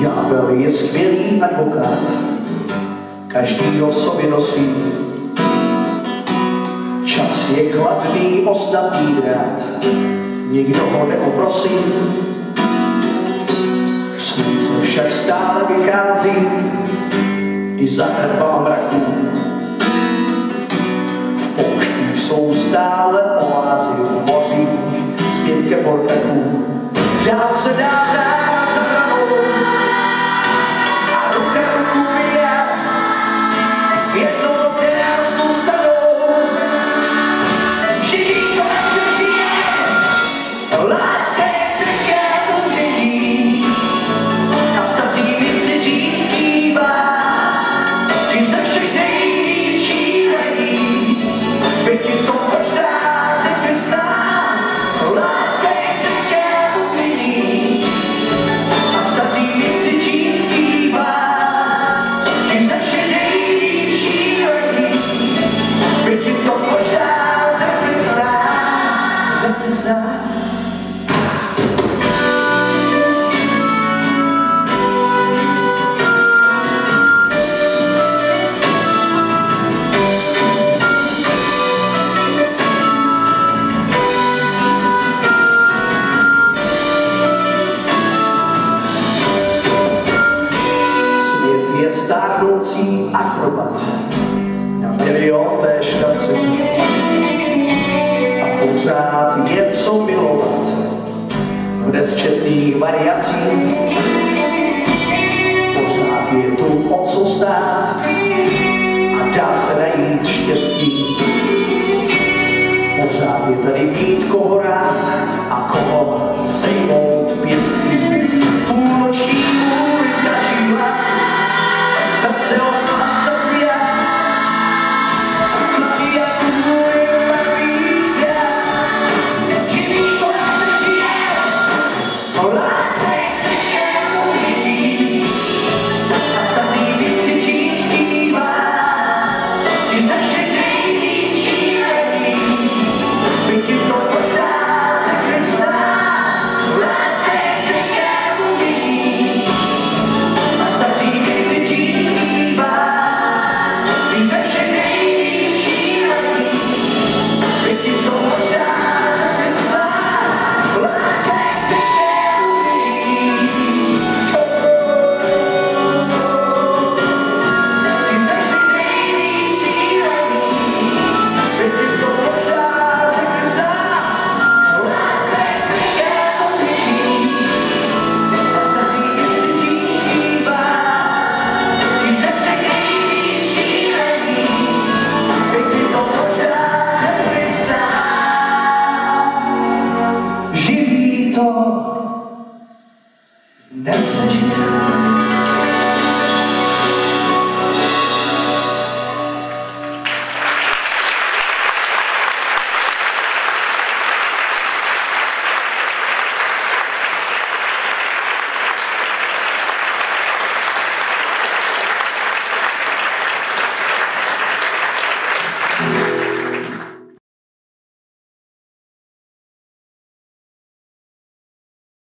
Ďábel je skvělý advokát, každý ho v sobě nosí. Čas je chladný, ostatní drát, nikdo ho neuprosí. Slunce však stále vychází, i za hradbama mraků. V pouštích jsou stále oázy, v mořích zpěv keporkaků. Dál se dá dávat za hranou a ruka ruku myje, jednou den nás dostanou. Živí to nepřežije, láska je křehké umění a staří mistři čínský vás, ti ze všech nejvíc šílení, by ti to možná řekli z nás. Láska je křehké umění a staří mistři čínský vás, ti ze všech nejvíc šílení, by ti to možná řekli z nás, řekli z nás. Svět je stárnoucí akrobat na milion té štaci a pořád je co milovat v nesčetných variacích. Pořád je tu o co stát a dá se najít štěstí. Pořád je tady být koho rád a koho sejmout pěstí. Půlnoční můry ptačí hlad, pestřelost fantazie, klaviatury barvých vět. Živí to nepřežije, láska je křehké umění a staří mistři čínský vás, ti ze všech nejvíc šílení, by ti to možná řekli z nás. Láska je křehké umění a staří mistři čínský vás, ti ze všech nejvíc šílení, by ti to možná řekli z nás. Láska je křehké umění, ti ze všech nejvíc šílení, by ti to možná řekli z nás. Láska je křehké umění a staří mistři čínský vás, ti ze všech nejvíc šílení, by ti to možná řekli z nás. Živí to nepřežije.